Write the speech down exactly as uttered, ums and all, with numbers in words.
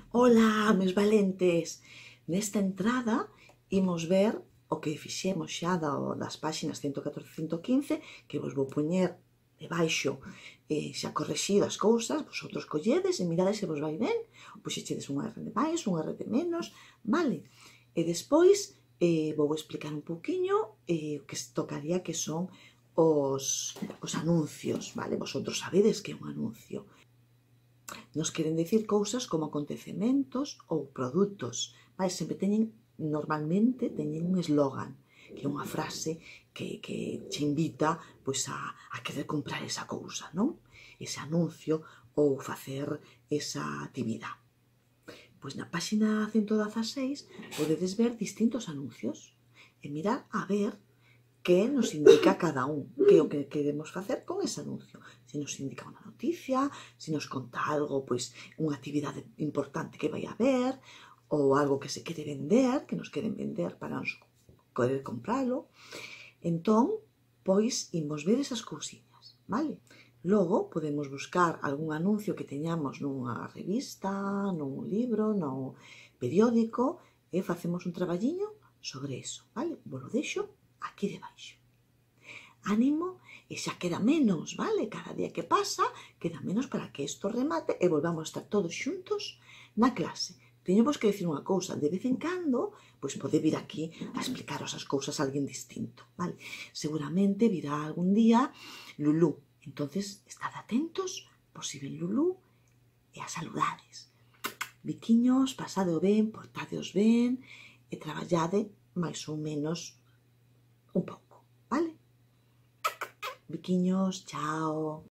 Ola, meus valentes! Nesta entrada imos ver o que fixemos xa das páxinas ciento catorce e ciento quince, que vos vou poñer debaixo eh, xa correxidas cousas, vosotros colledes e mirades se vos vai ben, puxechedes un R de máis, un R de menos, vale? E despois eh, vou explicar un pouquiño eh, o que tocaría que son os, os anuncios, vale? Vosotros sabedes que é un anuncio. Nos queren decir cousas como acontecementos ou produtos, vale? Sempre teñen, normalmente, teñen un eslogan, que é unha frase que, que che invita pois, a, a querer comprar esa cousa, non? Ese anuncio ou facer esa actividade. Pois na páxina ciento dezaseis podedes ver distintos anuncios e mirar a ver que nos indica cada un, que é o que queremos facer con ese anuncio. Se nos indica unha noticia, se nos conta algo, pois unha actividade importante que vai haber, ou algo que se quere vender, que nos queren vender para nos poder compralo. Entón, pois, imos ver esas cousiñas, vale? Logo, podemos buscar algún anuncio que teñamos nunha revista, nun libro, nun periódico, e facemos un traballiño sobre eso, vale? Vos lo deixo aquí debaixo. Ánimo, e xa queda menos, vale? Cada día que pasa, queda menos para que isto remate e volvamos a estar todos xuntos na clase. Teñemos que decir unha cousa, de vez en cando, pois pode vir aquí a explicaros as cousas a alguén distinto, vale? Seguramente virá algún día Lulú. Entonces, estad atentos, por si ven Lulú, e a saludades. Biquiños, pasade ben, portadeos ben, e traballade máis ou menos un pouco, vale? Biquiños, chao.